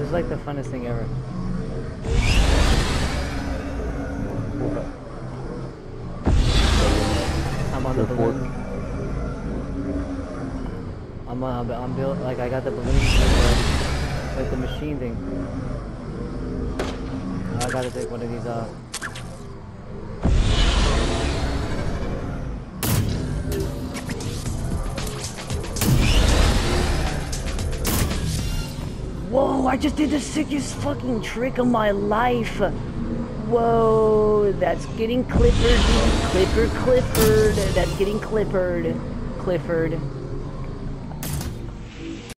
is like the funnest thing ever. I'm on the balloon. I'm built like I got the balloon like the machine thing. I gotta take one of these off. Whoa, I just did the sickest fucking trick of my life. Whoa, that's getting clippered. Clifford. That's getting clippered. Clifford.